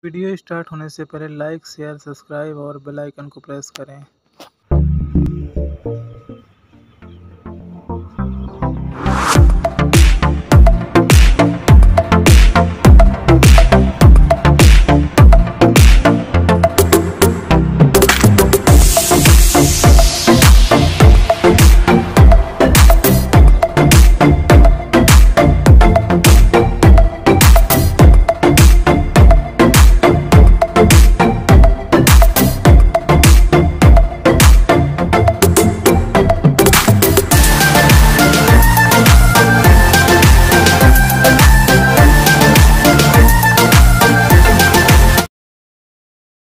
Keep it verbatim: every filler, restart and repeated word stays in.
Video start होने से पहले लाइक, शेयर, सब्सक्राइब और बेल आइकन को प्रेस करें।